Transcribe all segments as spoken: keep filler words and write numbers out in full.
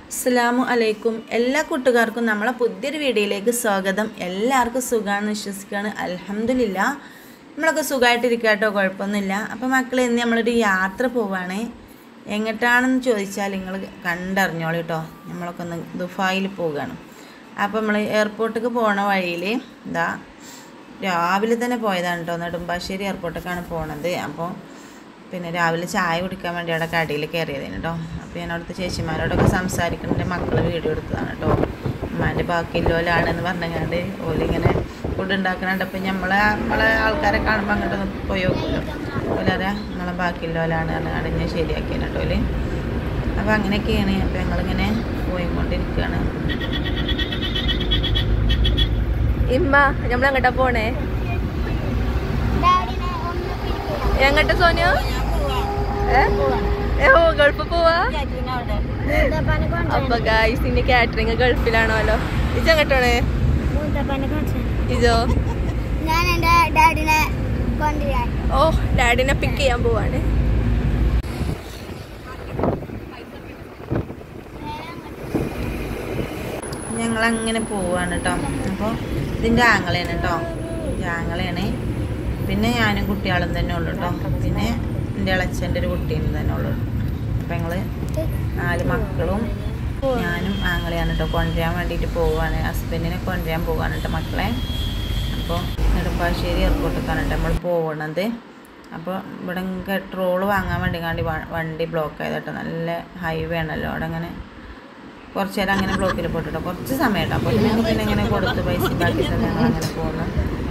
അസ്സലാമു അലൈക്കും. എല്ലാ കൂട്ടുകാർക്കും നമ്മളെ പുതിയൊരു വീഡിയോയിലേക്ക് സ്വാഗതം. എല്ലാവർക്കും സുഖമാണെന്ന് വിശ്വസിക്കുകയാണ്. അൽഹംദുലില്ലാ നമ്മളൊക്കെ സുഖമായിട്ടിരിക്കുക കേട്ടോ, കുഴപ്പമൊന്നുമില്ല. അപ്പോൾ മക്കളെ, ഇന്ന് നമ്മളൊരു യാത്ര പോവുകയാണ്. എങ്ങോട്ടാണെന്ന് ചോദിച്ചാൽ നിങ്ങൾ കണ്ടറിഞ്ഞോളൂ കേട്ടോ. നമ്മളൊക്കെ ഒന്ന് ദുബായിൽ പോവുകയാണ്. അപ്പോൾ നമ്മൾ എയർപോർട്ടിലേക്ക് പോണ വഴിയിൽ ഇതാ രാവിലെ തന്നെ പോയതാണ് കേട്ടോ. നെടുമ്പാശ്ശേരി എയർപോർട്ടിലേക്കാണ് പോണത്. അപ്പോൾ പിന്നെ രാവിലെ ചായ കുടിക്കാൻ വേണ്ടി അവിടെ കടയിൽ കയറിയതാണ് കേട്ടോ. അപ്പോൾ ഞാൻ അവിടുത്തെ ചേച്ചിമാരോടൊക്കെ സംസാരിക്കുന്നുണ്ട്. മക്കൾ വീഡിയോ എടുത്തതാണ് കേട്ടോ. ഉമ്മാൻ്റെ ബാക്കിയുള്ളോലാണെന്ന് പറഞ്ഞങ്ങാണ്ട് ഓലിങ്ങനെ ഫുഡ് ഉണ്ടാക്കുന്നുണ്ട്. അപ്പോൾ നമ്മളെ നമ്മളെ ആൾക്കാരെ കാണുമ്പോൾ അങ്ങോട്ടൊന്ന് പോയി നോക്കുമല്ലോ. ഓലാരെ നമ്മളെ ബാക്കിയുള്ളോലാണ് പറഞ്ഞാണ്ട് ഞാൻ ശരിയാക്കിയാണ് കേട്ടോ ഓല്. അപ്പോൾ അങ്ങനെയൊക്കെയാണ്. അപ്പോൾ ഞങ്ങളിങ്ങനെ പോയിക്കൊണ്ടിരിക്കുകയാണ്. ഇമ്മ നമ്മൾ എങ്ങോട്ടാ പോണേ? എങ്ങോട്ട് സോനു? ഓ, ഗൾഫ് പോവാ. അപ്പൊ ഗായ്സ്, ഇനി കാറ്ററിംഗ് ഗൾഫിലാണോല്ലോ. ഇജ് എങ്ങോട്ടാണ്? ഇജോ? ഞാൻ എന്റെ ഡാഡിനെ കൊണ്ടുവരാൻ. ഓ, ഡാഡിനെ പിക്ക് ചെയ്യാൻ പോവാണ്. ഞങ്ങളങ്ങനെ പോവാണ് കേട്ടോ. അപ്പോൾ ഇതിൻ്റെ ആങ്ങളയാണ് കേട്ടോ. ഇതിൻ്റെ ആങ്ങളയാണ്. പിന്നെ ഞാനും കുട്ടികളും തന്നെ ഉള്ളു കേട്ടോ. പിന്നെ എൻ്റെ ഇളച്ചൻ്റെ ഒരു കുട്ടീനും തന്നെ ഉള്ളു. അപ്പം ഞങ്ങൾ നാല് മക്കളും ഞാനും ആങ്ങളെയാണ് കേട്ടോ. കൊണ്ടുവരാൻ വേണ്ടിയിട്ട് പോവുകയാണ്. ഹസ്ബൻഡിനെ കൊണ്ടുവരാൻ പോവുകയാണ് കേട്ടോ മക്കളെ. അപ്പോൾ നെടുമ്പാശ്ശേരി എയർപോർട്ടിലേക്കാണ് കേട്ടോ നമ്മൾ പോകുന്നത്. അപ്പോൾ ഇവിടെ പെട്രോള് വാങ്ങാൻ വേണ്ടി കാണ്ടി വണ്ടി ബ്ലോക്ക് ആയത് കേട്ടോ. നല്ല ഹൈവേ ആണല്ലോ. അവിടെ അങ്ങനെ കുറച്ച് നേരം അങ്ങനെ ബ്ലോക്കിൽ പോയിട്ടോ. കുറച്ച് സമയം കേട്ടോ. അപ്പോൾ പിന്നെ പിന്നെ ഇങ്ങനെ കൊടുത്ത് പൈസ ഉണ്ടാക്കിയിട്ട് ഞങ്ങൾ അങ്ങനെ പോകുന്നു.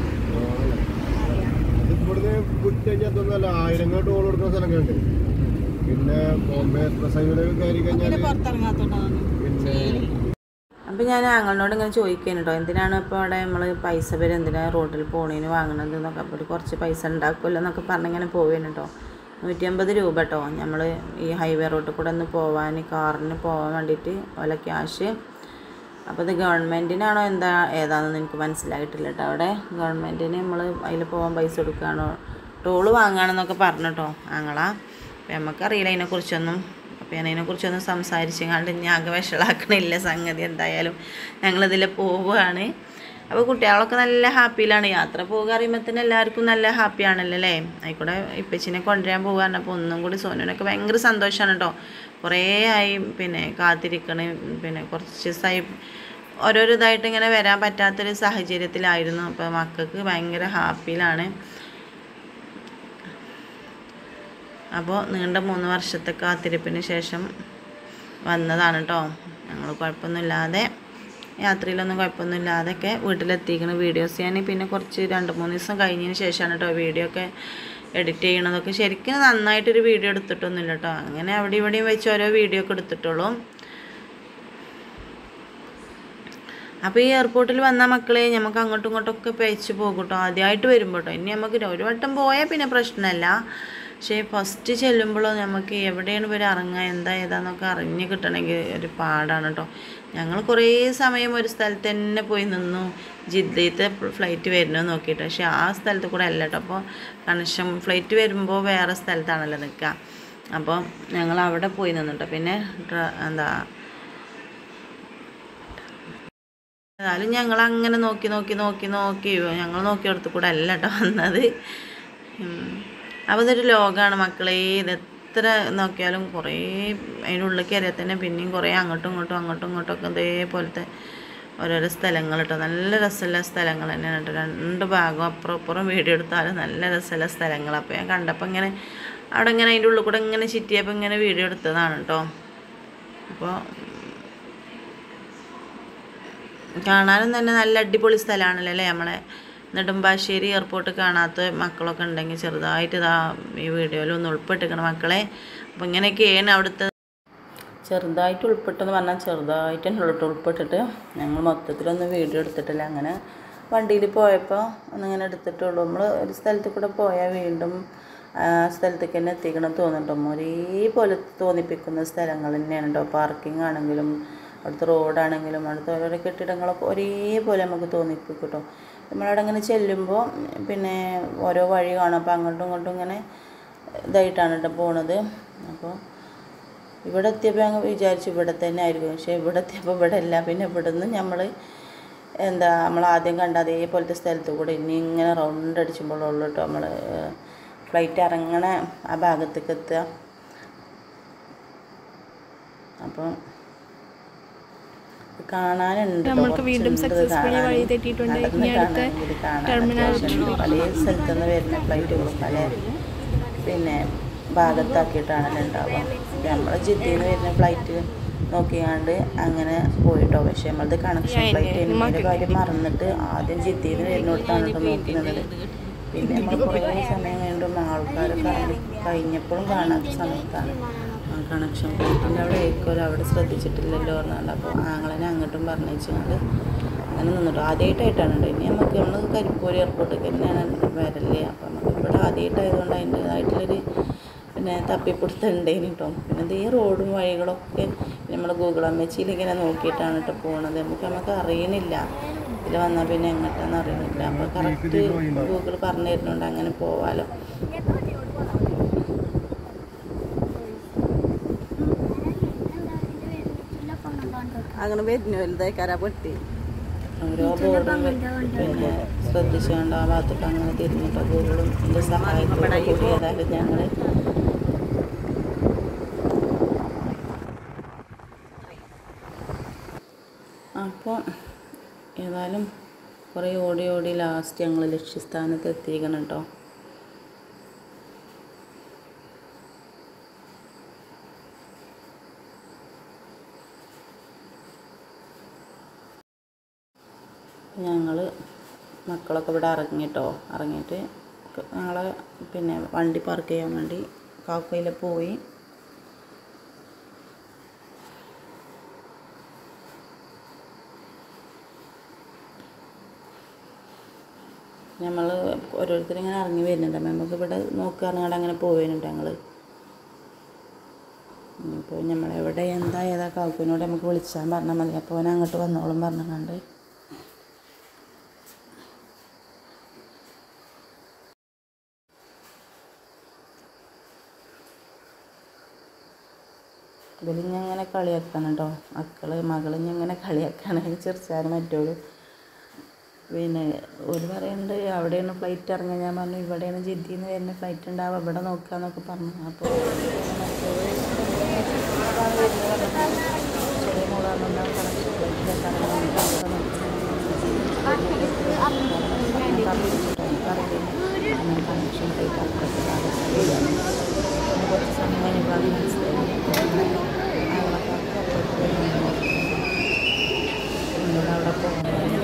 ആയിരങ്ങൾ ടോൾ കൊടുക്കുന്ന സ്ഥലങ്ങളുണ്ട്. പിന്നെ ബോംബെ എക്സ്പ്രസ് ഹൈവേയിൽ കയറി കഴിഞ്ഞാൽ പിന്നെ അപ്പോൾ ഞാൻ ആങ്ങളോട് ഇങ്ങനെ ചോദിക്കാൻ കേട്ടോ, എന്തിനാണ് ഇപ്പോൾ അവിടെ നമ്മൾ പൈസ പേര് എന്തിനാണ് റോഡിൽ പോണേന് വാങ്ങണത് എന്നൊക്കെ. അപ്പോൾ കുറച്ച് പൈസ ഉണ്ടാക്കുമല്ലോ എന്നൊക്കെ പറഞ്ഞിങ്ങനെ പോവുകയാണ് കേട്ടോ. നൂറ്റി അമ്പത് രൂപ കേട്ടോ നമ്മൾ ഈ ഹൈവേ റോഡിൽ കൂടെ ഒന്ന് പോവാൻ, കാറിന് പോകാൻ വേണ്ടിയിട്ട് ഓല ക്യാഷ്. അപ്പോൾ ഇത് ഗവൺമെൻറ്റിനാണോ എന്താ ഏതാണെന്ന് എനിക്ക് മനസ്സിലായിട്ടില്ല കേട്ടോ. അവിടെ ഗവൺമെൻറ്റിന് നമ്മൾ അതിൽ പോകാൻ പൈസ കൊടുക്കുകയാണോ ടോള് വാങ്ങുകയാണെന്നൊക്കെ പറഞ്ഞു കേട്ടോ ആങ്ങളാ. അപ്പോൾ നമുക്കറിയില്ല അതിനെക്കുറിച്ചൊന്നും. അപ്പോൾ ഞാൻ അതിനെക്കുറിച്ചൊന്നും സംസാരിച്ച് കണ്ട് ഞാൻ ആകെ വഷളാക്കണില്ല സംഗതി. എന്തായാലും ഞങ്ങളിതിൽ പോവുകയാണ്. അപ്പോൾ കുട്ടികളൊക്കെ നല്ല ഹാപ്പിയിലാണ്. യാത്ര പോകുക അറിയുമ്പോൾ തന്നെ എല്ലാവർക്കും നല്ല ഹാപ്പിയാണല്ലോ അല്ലേ. ആയിക്കൂടെ ഇപ്പച്ചിനെ കൊണ്ടുവരാൻ പോകുകയാണ്. അപ്പോൾ ഒന്നും കൂടി സോനുവിനൊക്കെ ഭയങ്കര സന്തോഷമാണ് കേട്ടോ. കുറേ ആയി പിന്നെ കാത്തിരിക്കണേ. പിന്നെ കുറച്ച് ദിവസമായി ഓരോരോ ഇതായിട്ട് ഇങ്ങനെ വരാൻ പറ്റാത്തൊരു സാഹചര്യത്തിലായിരുന്നു. അപ്പോൾ മക്കൾക്ക് ഭയങ്കര ഹാപ്പിയിലാണ്. അപ്പോൾ നീണ്ട മൂന്ന് വർഷത്തെ കാത്തിരിപ്പിന് ശേഷം വന്നതാണ് കേട്ടോ. ഞങ്ങൾ കുഴപ്പമൊന്നുമില്ലാതെ യാത്രയിലൊന്നും കുഴപ്പമൊന്നുമില്ലാതെയൊക്കെ വീട്ടിലെത്തിക്കുന്ന വീഡിയോസ് ഞാൻ പിന്നെ കുറച്ച് രണ്ട് മൂന്ന് ദിവസം കഴിഞ്ഞതിന് ശേഷമാണ് കേട്ടോ വീഡിയോ ഒക്കെ എഡിറ്റ് ചെയ്യണതൊക്കെ. ശരിക്കും നന്നായിട്ടൊരു വീഡിയോ എടുത്തിട്ടൊന്നുമില്ല കേട്ടോ. അങ്ങനെ അവിടെ ഇവിടെയും വെച്ച് ഓരോ വീഡിയോ ഒക്കെ എടുത്തിട്ടുള്ളൂ. അപ്പോൾ ഈ എയർപോർട്ടിൽ വന്ന മക്കളെ നമുക്ക് അങ്ങോട്ടും ഇങ്ങോട്ടൊക്കെ പേച്ച് പോകും കേട്ടോ. ആദ്യമായിട്ട് വരുമ്പോൾ കേട്ടോ. ഇനി നമുക്ക് ഒരു വട്ടം പോയാൽ പിന്നെ പ്രശ്നമല്ല. പക്ഷേ ഫസ്റ്റ് ചെല്ലുമ്പോഴോ നമുക്ക് എവിടെയാണ് ഇവർ ഇറങ്ങുക എന്താ ഏതാന്നൊക്കെ അറിഞ്ഞ് കിട്ടണമെങ്കിൽ ഒരു പാടാണ് കേട്ടോ. ഞങ്ങൾ കുറേ സമയം ഒരു സ്ഥലത്ത് തന്നെ പോയി നിന്നു, ജിദ്ദത്തെ ഫ്ലൈറ്റ് വരുന്നത് നോക്കിയിട്ട്. പക്ഷേ ആ സ്ഥലത്ത് കൂടെ അല്ല കേട്ടോ. അപ്പോൾ കണക്ഷൻ ഫ്ലൈറ്റ് വരുമ്പോൾ വേറെ സ്ഥലത്താണല്ലോ നിൽക്കുക. അപ്പോൾ ഞങ്ങൾ അവിടെ പോയി നിന്നിട്ടോ. പിന്നെ എന്താ എന്നാലും ഞങ്ങൾ അങ്ങനെ നോക്കി നോക്കി നോക്കി നോക്കി ഞങ്ങൾ നോക്കിയെടുത്ത് കൂടെ അല്ല കേട്ടോ വന്നത്. അപ്പോൾ ഇതൊരു ലോകമാണ് മക്കളെ. ഇത് എത്ര നോക്കിയാലും കുറേ അതിൻ്റെ ഉള്ളിൽ കയറിയാൽ തന്നെ പിന്നെയും കുറേ അങ്ങോട്ടും ഇങ്ങോട്ടും അങ്ങോട്ടും ഇങ്ങോട്ടൊക്കെ ഇതേപോലത്തെ ഓരോരോ സ്ഥലങ്ങൾ കേട്ടോ. നല്ല രസമുള്ള സ്ഥലങ്ങൾ തന്നെയാണ് കേട്ടോ. രണ്ട് ഭാഗം അപ്പുറം അപ്പുറം വീഡിയോ എടുത്താലും നല്ല രസമുള്ള സ്ഥലങ്ങൾ. അപ്പോൾ ഞാൻ കണ്ടപ്പോൾ ഇങ്ങനെ അവിടെ ഇങ്ങനെ അതിൻ്റെ ഉള്ളിൽ കൂടെ ഇങ്ങനെ ചുറ്റിയപ്പോൾ ഇങ്ങനെ വീഡിയോ എടുത്തതാണ് കേട്ടോ. അപ്പോൾ കാണാനും തന്നെ നല്ല അടിപൊളി സ്ഥലമാണല്ലോ അല്ലേ. നമ്മളെ നെടുമ്പാശ്ശേരി എയർപോർട്ട് കാണാത്ത മക്കളൊക്കെ ഉണ്ടെങ്കിൽ ചെറുതായിട്ട് ഇതാ ഈ വീഡിയോയിൽ ഒന്ന് ഉൾപ്പെട്ടിരിക്കണം മക്കളെ. അപ്പോൾ ഇങ്ങനെയൊക്കെയാണ് അവിടുത്തെ. ചെറുതായിട്ട് ഉൾപ്പെട്ടെന്ന് പറഞ്ഞാൽ ചെറുതായിട്ട് തന്നെ ഉള്ളിട്ട് ഉൾപ്പെട്ടിട്ട് ഞങ്ങൾ മൊത്തത്തിലൊന്നും വീഡിയോ എടുത്തിട്ടില്ല. അങ്ങനെ വണ്ടിയിൽ പോയപ്പോൾ ഒന്നിങ്ങനെ എടുത്തിട്ടുള്ളൂ. നമ്മൾ ഒരു സ്ഥലത്ത് കൂടെ പോയാൽ വീണ്ടും ആ സ്ഥലത്തേക്ക് തന്നെ എത്തിക്കണം തോന്നിട്ടും ഒരേപോലെ തോന്നിപ്പിക്കുന്ന സ്ഥലങ്ങൾ തന്നെയാണ് കേട്ടോ. പാർക്കിംഗ് ആണെങ്കിലും അവിടുത്തെ റോഡാണെങ്കിലും അവിടുത്തെ ഓരോരോ കെട്ടിടങ്ങളൊക്കെ ഒരേപോലെ നമുക്ക് തോന്നിപ്പിക്കും കേട്ടോ. നമ്മളവിടെ ഇങ്ങനെ ചെല്ലുമ്പോൾ പിന്നെ ഓരോ വഴി കാണും. അപ്പോൾ അങ്ങോട്ടും ഇങ്ങോട്ടും ഇങ്ങനെ ഇതായിട്ടാണ് കേട്ടോ പോണത്. അപ്പോൾ ഇവിടെ എത്തിയപ്പോൾ ഞങ്ങൾ വിചാരിച്ചു ഇവിടെ തന്നെ ആയിരിക്കും. പക്ഷേ ഇവിടെ എത്തിയപ്പോൾ ഇവിടെ അല്ല. പിന്നെ ഇവിടെ നിന്ന് നമ്മൾ എന്താ നമ്മൾ ആദ്യം കണ്ട അതേപോലത്തെ സ്ഥലത്ത് കൂടെ ഇനി ഇങ്ങനെ റൗണ്ട് അടിച്ചുമ്പോഴുള്ളൂ കേട്ടോ നമ്മൾ ഫ്ലൈറ്റ് ഇറങ്ങണ ആ ഭാഗത്തേക്ക് എത്തുക. അപ്പം കാണാനുണ്ട് നമ്മൾക്ക് വീണ്ടും സക്സസ്ഫുള്ളി വഴി തെറ്റിയിട്ടുണ്ട്. ഇനി അടുത്ത ടെർമിനൽ പല സ്ഥലത്തുനിന്ന് വരുന്ന ഫ്ലൈറ്റുകളും പല പിന്നെ ഭാഗത്താക്കിയിട്ടാണല്ലോ ഉണ്ടാവുക. നമ്മൾ ജിദ്ദയിൽ നിന്ന് വരുന്ന ഫ്ലൈറ്റ് നോക്കിയാണ്ട് അങ്ങനെ പോയിട്ടോ. പക്ഷെ നമ്മളത് കണക്ഷൻ ഫ്ലൈറ്റ് അതിൻ്റെ കാര്യം മറന്നിട്ട് ആദ്യം ജിദ്ദയിൽ നിന്ന് വരുന്നിടത്താണ് കേട്ടോ നോക്കുന്നത്. പിന്നെ നമ്മൾ കുറേ സമയം കഴിഞ്ഞിട്ടും ആൾക്കാരൊക്കെ കഴിഞ്ഞപ്പോഴും കാണാത്ത സമയത്താണ് കണക്ഷൻ ഫ്ലൈറ്റിൻ്റെ അവിടെ ആയിരിക്കുമല്ലോ അവിടെ ശ്രദ്ധിച്ചിട്ടില്ലല്ലോ പറഞ്ഞാൽ. അപ്പോൾ ആങ്ങളെന്നെ അങ്ങോട്ടും പറഞ്ഞുകൊണ്ട് അങ്ങനെ നിന്നിട്ടു. ആദ്യമായിട്ടായിട്ടാണ് കേട്ടോ. ഇനി നമുക്ക് നമ്മൾ കരിപ്പൂർ എയർപോർട്ടിലേക്ക് തന്നെയാണ് വരല്ലേ. അപ്പോൾ നമുക്ക് ഇവിടെ ആദ്യമായിട്ടായതുകൊണ്ട് അതിൻ്റേതായിട്ടുള്ളൊരു പിന്നെ തപ്പിപ്പിടുത്തുണ്ടേന് കേട്ടോ. പിന്നെ ഇത് ഈ റോഡും വഴികളൊക്കെ നമ്മൾ ഗൂഗിൾ അമ്മച്ചിയിൽ ഇങ്ങനെ നോക്കിയിട്ടാണ് കേട്ടോ പോണത്. നമുക്ക് നമുക്ക് അറിയണില്ല ഇതിൽ വന്നാൽ പിന്നെ എങ്ങോട്ടാണെന്ന് അറിയണില്ല. അപ്പോൾ കറക്റ്റ് ഗൂഗിൾ പറഞ്ഞു തരുന്നുണ്ട് അങ്ങനെ പോവാലോ. അങ്ങനെ വരുന്നു വലുതായിക്കാരാ പൊട്ടി ഓരോ ബോർഡും പിന്നെ ശ്രദ്ധിച്ചുകൊണ്ട് ആ ഭാഗത്തൊക്കെ അങ്ങനെ തിരിഞ്ഞിട്ടോ ഗൂഗിളും ഇതിൻ്റെ സഹായത്തോടെ കൂടി ഏതായാലും ഞങ്ങൾ അപ്പോൾ ഏതായാലും കുറേ ഓടി ഓടി ലാസ്റ്റ് ഞങ്ങൾ ലക്ഷ്യസ്ഥാനത്ത് എത്തിക്കണം കേട്ടോ. ഞങ്ങൾ മക്കളൊക്കെ ഇവിടെ ഇറങ്ങിട്ടോ. ഇറങ്ങിയിട്ട് ഞങ്ങൾ പിന്നെ വണ്ടി പാർക്ക് ചെയ്യാൻ വേണ്ടി കാക്കയിൽ പോയി. നമ്മൾ ഓരോരുത്തരിങ്ങനെ ഇറങ്ങി വരുന്നുണ്ട്. നമുക്ക് ഇവിടെ നോക്കുകയാണെങ്കിൽ അങ്ങനെ പോവുന്നുണ്ട് ഞങ്ങൾ. ഇപ്പോൾ നമ്മളെവിടെ എന്താ ഏതാ കാക്കുവിനോട് നമുക്ക് വിളിച്ചാൽ പറഞ്ഞാൽ മതി. അപ്പോൾ അവൻ അങ്ങോട്ട് വന്നോളും പറഞ്ഞുകൊണ്ട് ഇവരിങ്ങനെ കളിയാക്കാണ് കേട്ടോ. മക്കൾ മകളിങ്ങനെ കളിയാക്കാണ് ചെറുച്ചാനും മറ്റോളും. പിന്നെ ഒരു പറയുന്നുണ്ട് അവിടെയാണ് ഫ്ലൈറ്റ് ഇറങ്ങുക. ഞാൻ പറഞ്ഞു ഇവിടെയാണ് ജിദ്ദയിൽ നിന്ന് വരുന്ന ഫ്ലൈറ്റ് ഉണ്ടാവുക ഇവിടെ നോക്കാമെന്നൊക്കെ പറഞ്ഞു. അപ്പോൾ ചെറിയ മോളാണെന്നാൽ കണക്ഷൻ ഫ്ലൈറ്റിലെത്താൻ കണക്ഷൻ ഫ്ലൈറ്റ് അപ്പുറത്ത് കുറച്ച് സമയം കഴിഞ്ഞപ്പോൾ മനസ്സിലായി അവിടെ പോകുന്നത്.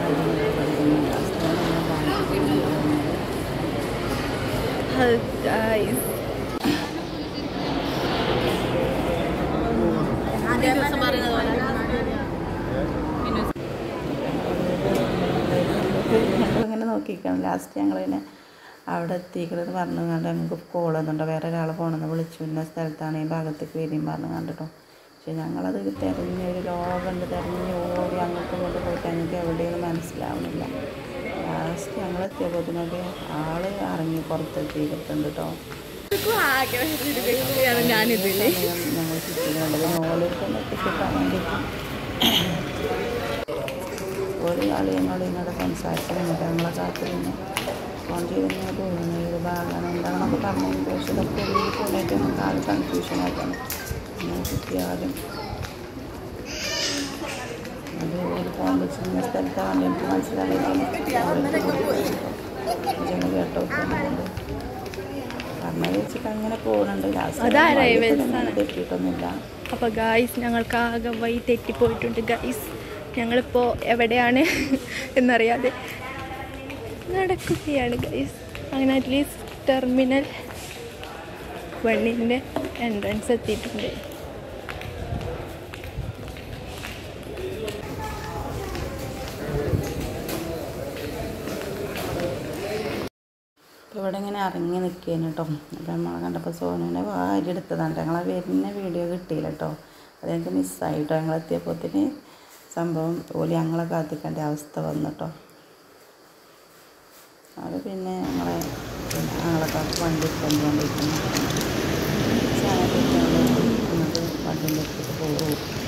ഞങ്ങളിങ്ങനെ നോക്കിക്കണം. ലാസ്റ്റ് ഞങ്ങളിങ്ങനെ അവിടെ എത്തിക്കണമെന്ന് പറഞ്ഞു കണ്ട് നമുക്ക് കോൾ വന്നിട്ടുണ്ടോ വേറെ ഒരാൾ പോകണമെന്ന് വിളിച്ചു. ഇന്ന സ്ഥലത്താണ് ഈ ഭാഗത്തേക്ക് വരും പറഞ്ഞു കണ്ടിട്ടോ. പക്ഷെ ഞങ്ങളത് തിരഞ്ഞ് ഒരു ലോകമുണ്ട് തിരഞ്ഞ് ഓടി അങ്ങോട്ടും ഇങ്ങോട്ട് പോയിട്ട് ഞങ്ങൾക്ക് എവിടെയൊന്നും മനസ്സിലാവുന്നില്ല. ലാസ്റ്റ് ഞങ്ങൾ എത്തിയപ്പോഴത്തേനൊക്കെ ആള് ഇറങ്ങി പുറത്തെത്തിയിട്ടുണ്ട് കേട്ടോ. ഞങ്ങൾ ചുറ്റിനുള്ളത് നോളിക്കൊന്ന് എത്തിക്കിട്ടാൻ വേണ്ടിയിട്ട് ഒരു കളി ഞങ്ങൾ ഇങ്ങോട്ട് സംസാരിച്ച് നിന്നിട്ട് ഞങ്ങളെ കാത്ത് പിന്നെ ഫോൺ ചെയ്തിങ്ങനെ തോന്നുന്നു ഏത് ഭാഗമാണ് എന്താണെന്നൊക്കെ പറഞ്ഞു. പക്ഷെ ഇതൊക്കെ ഒരു ഫോണായിട്ട് നമുക്ക് ആൾ കൺഫ്യൂഷനായിട്ടാണ് അങ്ങനെ കിട്ടിയാലും അത് ഒരു ഫോൺ വെച്ച് ഇന്ന സ്ഥലത്താണ് എനിക്ക് മനസ്സിലായിട്ടാണ് ജന കേട്ടോ പറഞ്ഞത് വെച്ചിട്ട് അങ്ങനെ പോകുന്നുണ്ട്. ലാസ്റ്റ് തെറ്റിയിട്ടൊന്നുമില്ല. അപ്പോൾ ഗായ്സ് ഞങ്ങൾക്ക് ആകെ വഴി തെറ്റിപ്പോയിട്ടുണ്ട് ഗായ്സ്. ഞങ്ങളിപ്പോൾ എവിടെയാണ് എന്നറിയാതെ നടക്കുകയാണ് ഗൈസ്. അങ്ങനെ അറ്റ്ലീസ്റ്റ് ടെർമിനൽ വണ്ണിൻ്റെ എൻട്രൻസ് എത്തിയിട്ടുണ്ട്. അപ്പോൾ ഇവിടെ ഇങ്ങനെ ഇറങ്ങി നിൽക്കുകയാണ് കേട്ടോ. അപ്പോൾ നമ്മൾ കണ്ടപ്പോൾ സോനുവിനെ വാരി എടുത്തതാണ്. ഞങ്ങളെ വരുന്ന വീഡിയോ കിട്ടിയില്ല കേട്ടോ. അതെനിക്ക് മിസ്സായി കേട്ടോ. ഞങ്ങളെത്തിയപ്പോഴത്തേന് സംഭവം ഓല് ഞങ്ങളെ കാത്തിക്കേണ്ട അവസ്ഥ വന്നു കേട്ടോ. അത് പിന്നെ ഞങ്ങളെ പിന്നെ ഞങ്ങളെ കാത്ത് വണ്ടി എടുത്തുകൊണ്ടിരിക്കുന്നു. ചാനൽ ഇതൊന്നും എടുത്തിട്ട് പോകും.